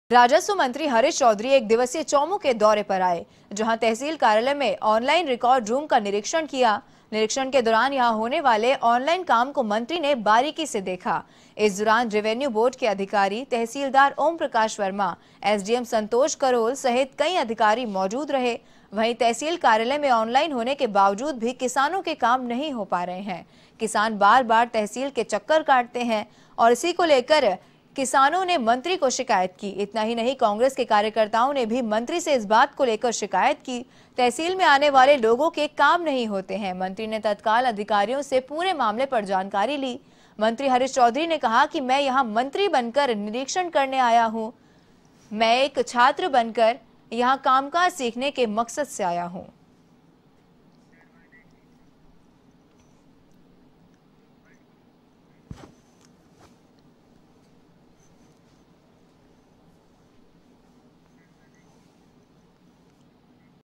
राजस्व मंत्री हरीश चौधरी एक दिवसीय चौमू के दौरे पर आए, जहां तहसील कार्यालय में ऑनलाइन रिकॉर्ड रूम का निरीक्षण किया। निरीक्षण के दौरान यहां होने वाले ऑनलाइन काम को मंत्री ने बारीकी से देखा। इस दौरान रेवेन्यू बोर्ड के अधिकारी, तहसीलदार ओम प्रकाश वर्मा, एसडीएम संतोष करोल सहित कई अधिकारी मौजूद रहे। वहीं तहसील कार्यालय में ऑनलाइन होने के बावजूद भी किसानों के काम नहीं हो पा रहे हैं। किसान बार बार तहसील के चक्कर काटते हैं और इसी को लेकर किसानों ने मंत्री को शिकायत की। इतना ही नहीं, कांग्रेस के कार्यकर्ताओं ने भी मंत्री से इस बात को लेकर शिकायत की। तहसील में आने वाले लोगों के काम नहीं होते हैं। मंत्री ने तत्काल अधिकारियों से पूरे मामले पर जानकारी ली। मंत्री हरीश चौधरी ने कहा कि मैं यहां मंत्री बनकर निरीक्षण करने आया हूं। मैं एक छात्र बनकर यहां कामकाज सीखने के मकसद से आया हूं।